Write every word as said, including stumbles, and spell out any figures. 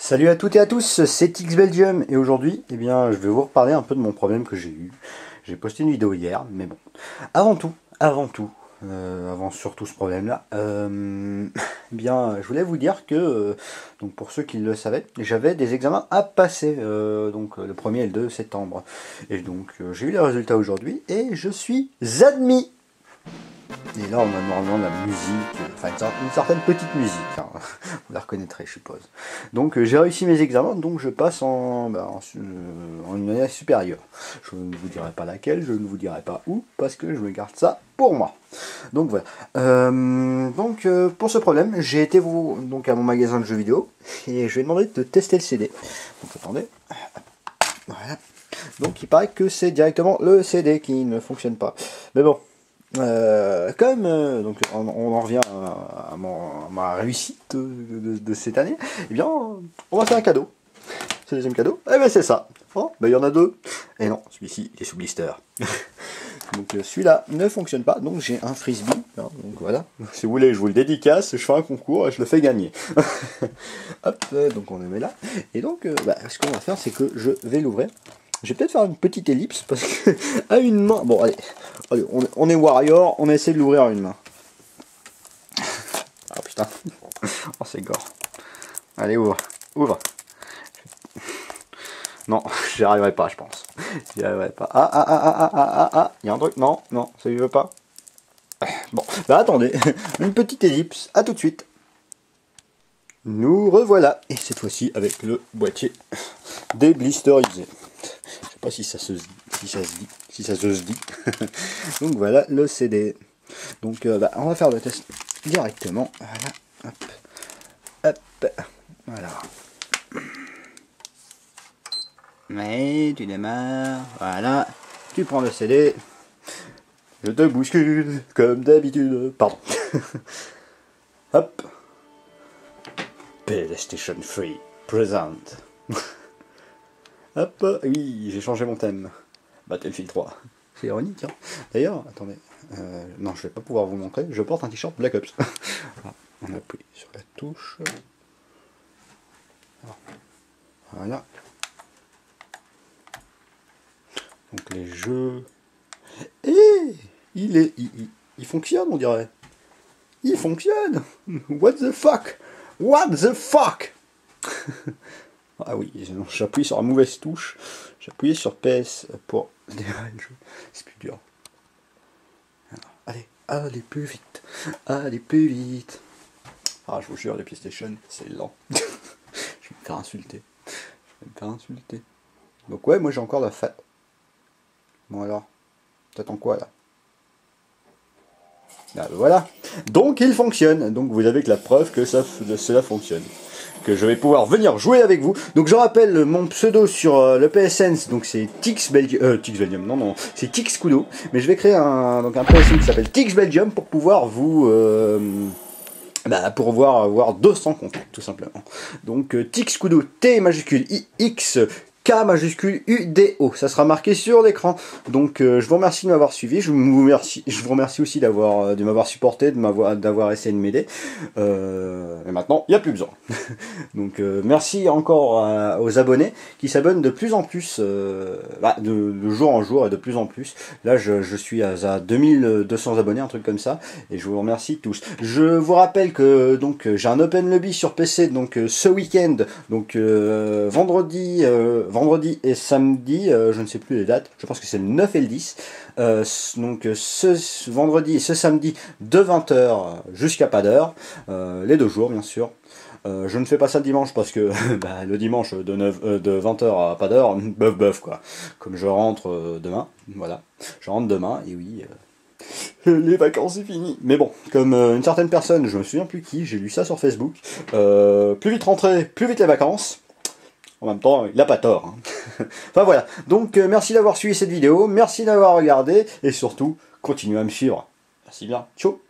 Salut à toutes et à tous, c'est Tix Belgium et aujourd'hui, eh bien, je vais vous reparler un peu de mon problème que j'ai eu. J'ai posté une vidéo hier, mais bon. Avant tout, avant tout, euh, avant surtout ce problème-là, euh, eh bien, je voulais vous dire que, euh, donc pour ceux qui le savaient, j'avais des examens à passer, euh, donc le premier et le deux septembre. Et donc, euh, j'ai eu les résultats aujourd'hui et je suis admis. Et là, on a normalement de la musique, enfin une certaine petite musique, hein. Vous la reconnaîtrez, je suppose. Donc, euh, j'ai réussi mes examens, donc je passe en, bah, en, euh, en une année supérieure. Je ne vous dirai pas laquelle, je ne vous dirai pas où, parce que je me garde ça pour moi. Donc voilà. Euh, donc euh, pour ce problème, j'ai été vous, donc à mon magasin de jeux vidéo et je vais demander de tester le C D. Donc attendez. Voilà. Donc il paraît que c'est directement le C D qui ne fonctionne pas. Mais bon. Euh, comme euh, donc on, on en revient à, à, mon, à ma réussite de, de, de cette année, eh bien on va faire un cadeau. C'est le deuxième cadeau. Eh bien c'est ça. Oh, ben il y en a deux. Et non, celui-ci il est sous blister. Donc euh, celui-là ne fonctionne pas. Donc j'ai un frisbee. Hein, donc voilà. Si vous voulez, je vous le dédicace. Je fais un concours et je le fais gagner. Hop. Euh, donc on le met là. Et donc euh, bah, ce qu'on va faire, c'est que je vais l'ouvrir. Je vais peut-être faire une petite ellipse parce que à une main. Bon allez, allez on, on est warrior, on essaie de l'ouvrir à une main. Ah putain, oh c'est gore. Allez ouvre, ouvre. Non, j'y arriverai pas, je pense. J'y arriverai pas. Ah ah ah ah ah ah ah ah, il y a un truc. Non, non, ça lui veut pas. Bon, bah attendez, une petite ellipse. À tout de suite. Nous revoilà et cette fois-ci avec le boîtier déblisterisé. Je sais pas si ça se si ça se dit, si ça se dit. Donc voilà le C D. Donc euh, bah, on va faire le test directement. Voilà, hop, hop, voilà. Mais tu démarres, voilà. Tu prends le C D. Je te bouscule comme d'habitude. Pardon. Hop. PlayStation trois Present. Hop, oui, j'ai changé mon thème. Battlefield trois. C'est ironique, hein. D'ailleurs, attendez. Euh, non, je vais pas pouvoir vous montrer. Je porte un t-shirt Black Ops. Alors, on appuie sur la touche. Alors, voilà. Donc les jeux. Et il est, il, il, il fonctionne, on dirait. Il fonctionne. What the fuck? What the fuck? Ah oui, j'appuie sur la mauvaise touche. J'appuie sur P S pour démarrer le jeu. C'est plus dur. Alors, allez, allez plus vite. Allez plus vite. Ah, je vous jure, les PlayStation, c'est lent. Je vais me faire insulter. Je vais me faire insulter. Donc ouais, moi j'ai encore la fa... Bon alors, t'attends quoi là? Ah, voilà. Donc il fonctionne. Donc vous avez que la preuve que ça, cela fonctionne. Que je vais pouvoir venir jouer avec vous. Donc je rappelle mon pseudo sur euh, le P S N, donc c'est Tix Belgium, euh, Tix Belgium, non non, c'est Tix Kudo. Mais je vais créer un, donc un P S N qui s'appelle Tix Belgium pour pouvoir vous, euh, bah, pour pouvoir avoir deux cents contacts tout simplement. Donc euh, Tix Kudo, T majuscule I X K majuscule U D O, ça sera marqué sur l'écran. Donc euh, je vous remercie de m'avoir suivi, je vous remercie, je vous remercie aussi d'avoir de m'avoir supporté, de m'avoir d'avoir essayé de m'aider. Euh, et maintenant, il n'y a plus besoin. Donc euh, merci encore à, aux abonnés qui s'abonnent de plus en plus, euh, bah, de, de jour en jour et de plus en plus. Là je, je suis à, à deux mille deux cents abonnés, un truc comme ça, et je vous remercie tous. Je vous rappelle que donc j'ai un open lobby sur P C donc euh, ce week-end, donc euh, vendredi. Euh, vendredi et samedi, euh, je ne sais plus les dates, je pense que c'est le neuf et le dix, euh, donc ce, ce vendredi et ce samedi de vingt heures jusqu'à pas d'heure, euh, les deux jours bien sûr. Euh, je ne fais pas ça le dimanche parce que bah, le dimanche de, neuf, euh, de vingt heures à pas d'heure, bof bof quoi, comme je rentre euh, demain, voilà, je rentre demain et oui... Euh... les vacances c'est fini. Mais bon, comme euh, une certaine personne, je me souviens plus qui, j'ai lu ça sur Facebook, euh, plus vite rentrer, plus vite les vacances. En même temps, il n'a pas tort. Hein. Enfin voilà, donc euh, merci d'avoir suivi cette vidéo, merci d'avoir regardé, et surtout, continuez à me suivre. Merci bien, ciao.